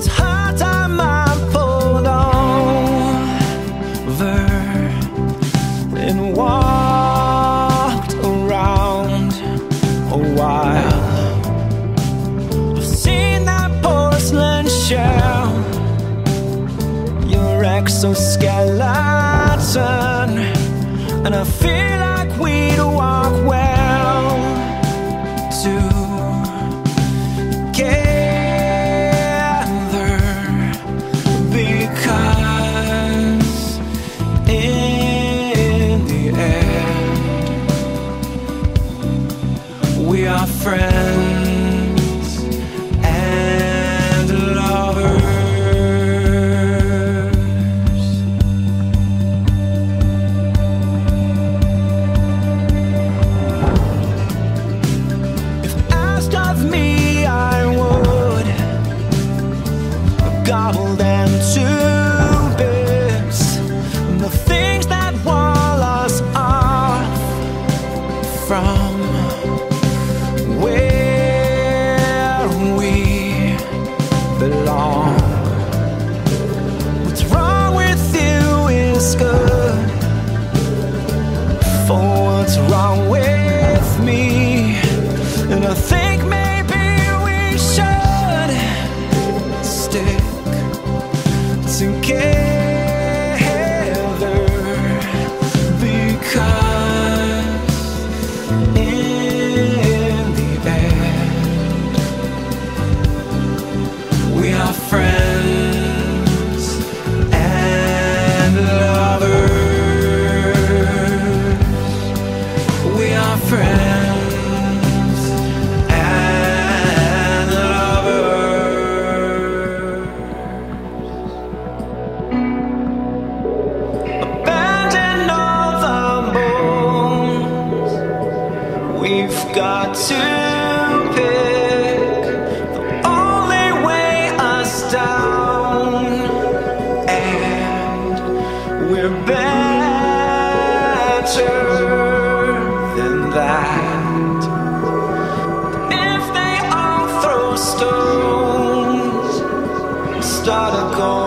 It's hard time I pulled over and walked around a while. I've seen that porcelain shell, your exoskeleton, and I feel like we'd walk well together, because in the end we are friends and lovers. Gobble them to bits, the things that wall us off from where we belong. What's wrong with you is good, for what's wrong with me, and I think maybe we should stick together, because in the end we are friends and lovers. We are friends and lovers. Abandon all the bones, we've got to pick the only way us down, and we're better than that. If they all throw stones, start a goal.